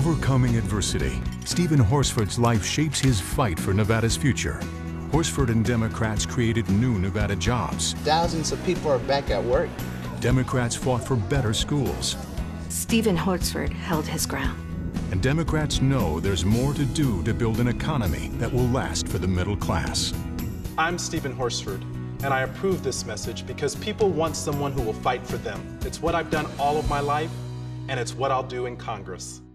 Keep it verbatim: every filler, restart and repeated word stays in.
Overcoming adversity, Stephen Horsford's life shapes his fight for Nevada's future. Horsford and Democrats created new Nevada jobs. Thousands of people are back at work. Democrats fought for better schools. Stephen Horsford held his ground. And Democrats know there's more to do to build an economy that will last for the middle class. I'm Stephen Horsford, and I approve this message because people want someone who will fight for them. It's what I've done all of my life, and it's what I'll do in Congress.